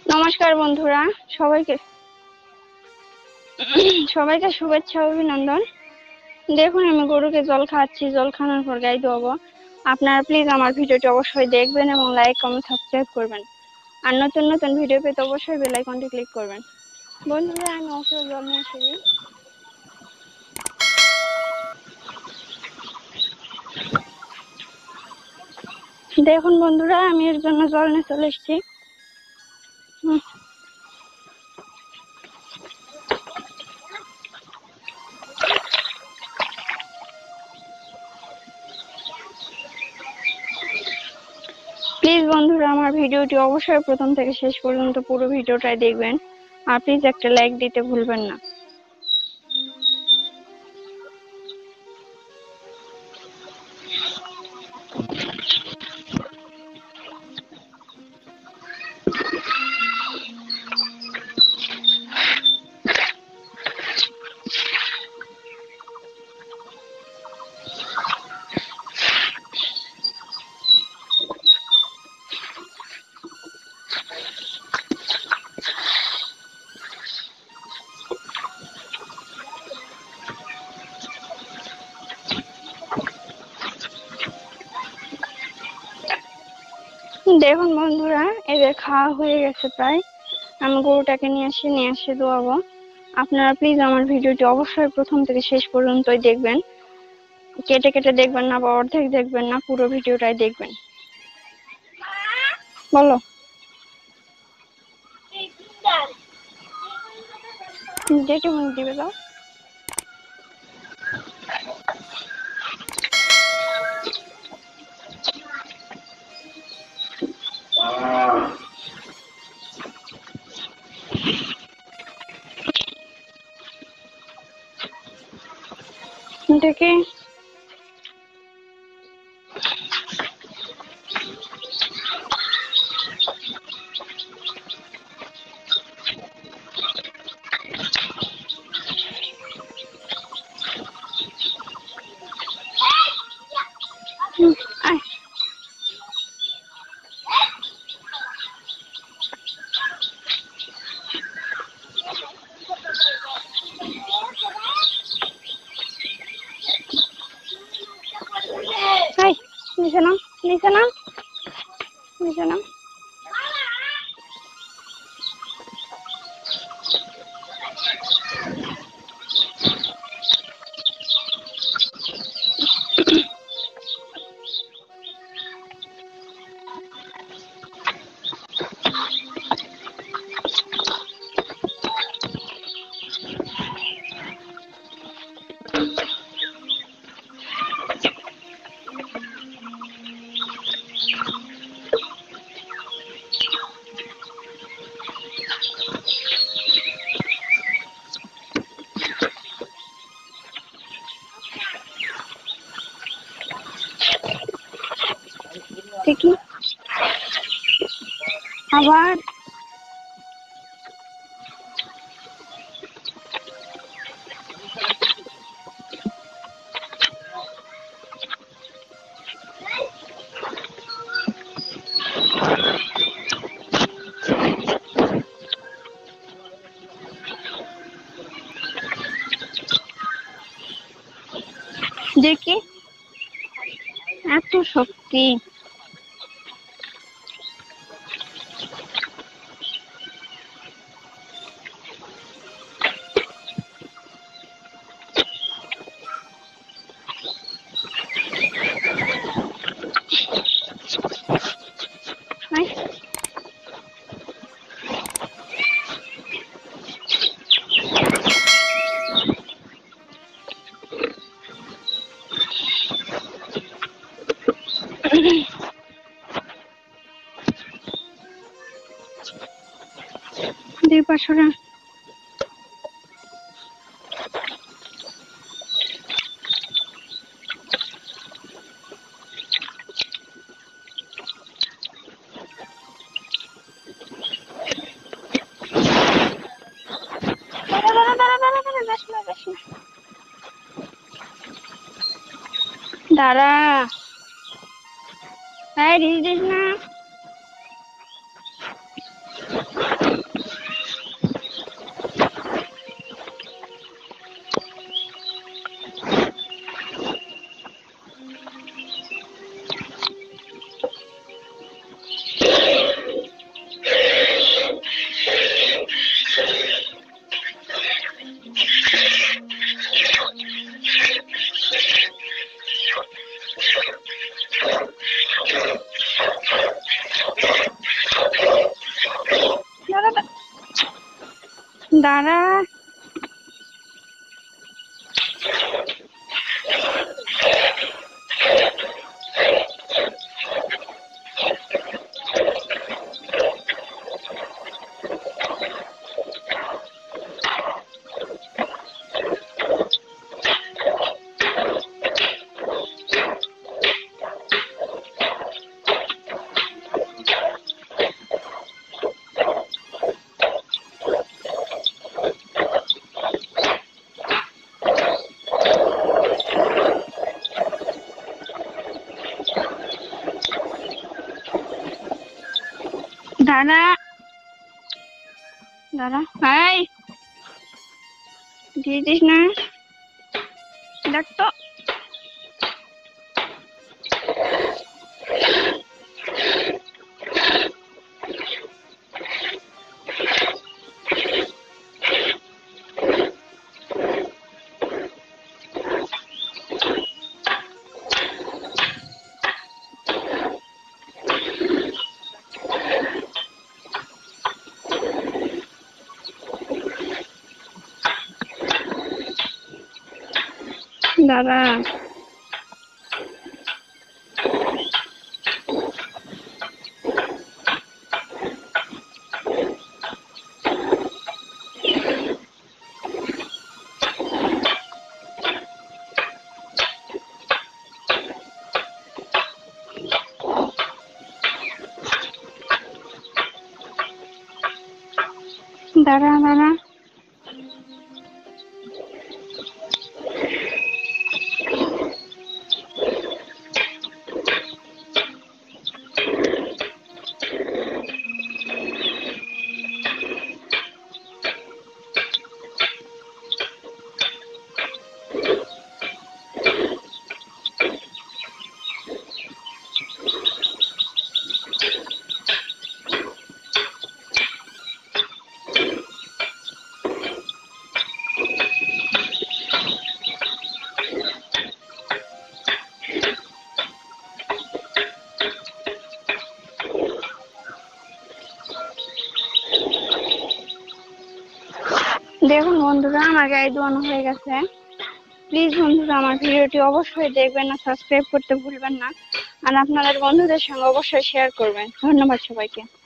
নমস্কার বন্ধুরা, সবাইকে সবাইকে শুভেচ্ছা অভিনন্দন। দেখুন আমি গরুকে জল খাওয়াচ্ছি, জল খাওয়ানোর পর গাই দেবো। আপনারা প্লিজ আমার ভিডিওটি অবশ্যই দেখবেন এবং লাইক কমেন্ট সাবস্ক্রাইব করবেন। আর নতুন নতুন ভিডিও পেতে অবশ্যই বেল আইকনটি ক্লিক করবেন। বন্ধুরা আমি অবশ্যই জল নিয়ে এসেছি। দেখুন বন্ধুরা আমি এর জন্য জল নিয়ে চলে এসেছি। প্লিজ বন্ধুরা আমার ভিডিওটি অবশ্যই প্রথম থেকে শেষ পর্যন্ত পুরো ভিডিওটাই দেখবেন। আর প্লিজ একটা লাইক দিতে ভুলবেন না। দেখুন বন্ধুরা এদের খাওয়া হয়ে গেছে প্রায়। আমি গরুটাকে নিয়ে এসে দোয়াবো। আপনারা প্লিজ আমার ভিডিওটি অবশ্যই প্রথম থেকে শেষ পর্যন্তই দেখবেন। কেটে কেটে দেখবেন না বা অর্ধেক দেখবেন না, পুরো ভিডিওটাই দেখবেন। বলো যেটি মনে দিবে দাও। দেখি নিচে নাও, নিচে নাও, নিচে নাও। দেখি আবার দেখি এত শক্তি। দুই পাশরা দাঁড়া, দিস না। দাঁড়া দাঁড়া। দাঁড়া দাঁড়া, হাই দিয়ে দিস না, দেখ তো। দাঁড়া দাঁড়া দাঁড়া। দেখুন বন্ধুরা, আমার গায়ে ধোয়ানো হয়ে গেছে। প্লিজ বন্ধুরা আমার ভিডিওটি অবশ্যই দেখবেন না, সাবস্ক্রাইব করতে ভুলবেন না, আর আপনাদের বন্ধুদের সঙ্গে অবশ্যই শেয়ার করবেন। ধন্যবাদ সবাইকে।